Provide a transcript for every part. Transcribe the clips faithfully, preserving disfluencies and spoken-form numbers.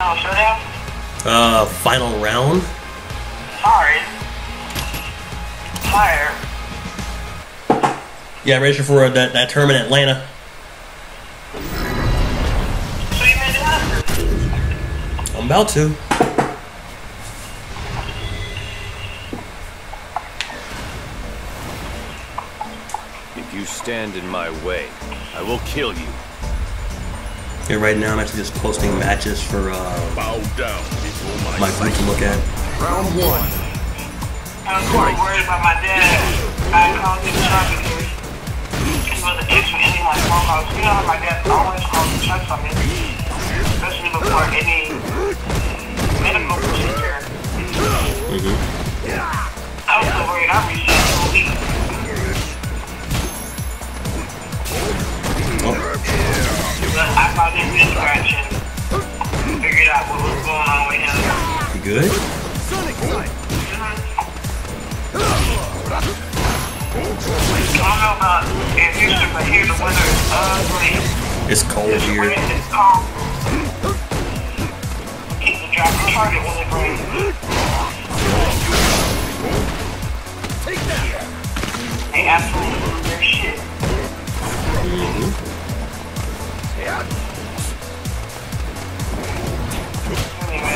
Oh, showdown? Uh, final round. Sorry. Fire. Yeah, register for uh, that, that tournament in Atlanta. So you made it happen? I'm about to. If you stand in my way, I will kill you. Yeah, right now I'm actually just posting matches for uh, Bow down before my, my group to look at. Round one. I'm so worried about my dad. I called him Chuck because he wasn't answering any of my phone calls. You know how my dad always calls me Chuck something, especially before any medical procedure. Mm-hmm. I was so worried I reached out for a week. Oh. But I found him in scratch and figured out what was going on with him. You good? I don't know about in Houston, but here the weather is ugly. It's cold It's here. wind, it's cold. People drive the target when it rains. They absolutely lose their shit. Mm-hmm. Anyway,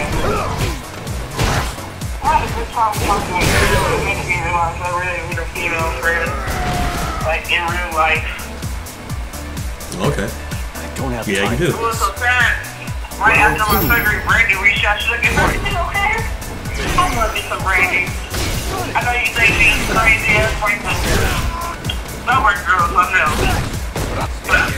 I had a good time talking with you. It made me realize I really need a female friend, like in real life. Okay. I don't have Yeah, time. you do. It was so sad. Right after my surgery, Brandy reached out. She's like, "Is everything okay?" I love me some Brandy. I know you think she's crazy ass Brandy. Some work girls, I know. But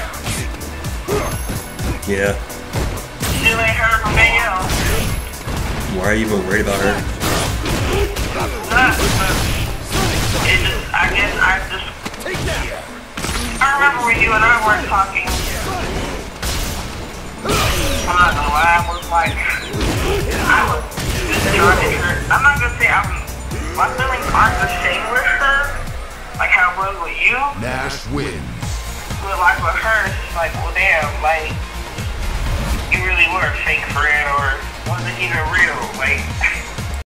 Yeah. still ain't heard from Danielle. Why are you even worried about her? Nuts, but it just, I guess I just, I remember when you and I weren't talking. I'm not gonna lie, I was like, I was distraught. I'm not gonna say I'm, my feelings aren't the same with her, like how it was with you. Nash wins. But like with her, it's just like, well damn, like, you really were a fake friend, or wasn't even real, like,